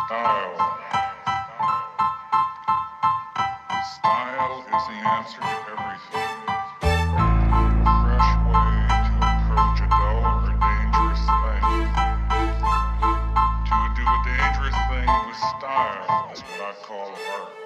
Style. Style is the answer to everything. A fresh way to approach a dull or dangerous thing. To do a dangerous thing with style is what I call art.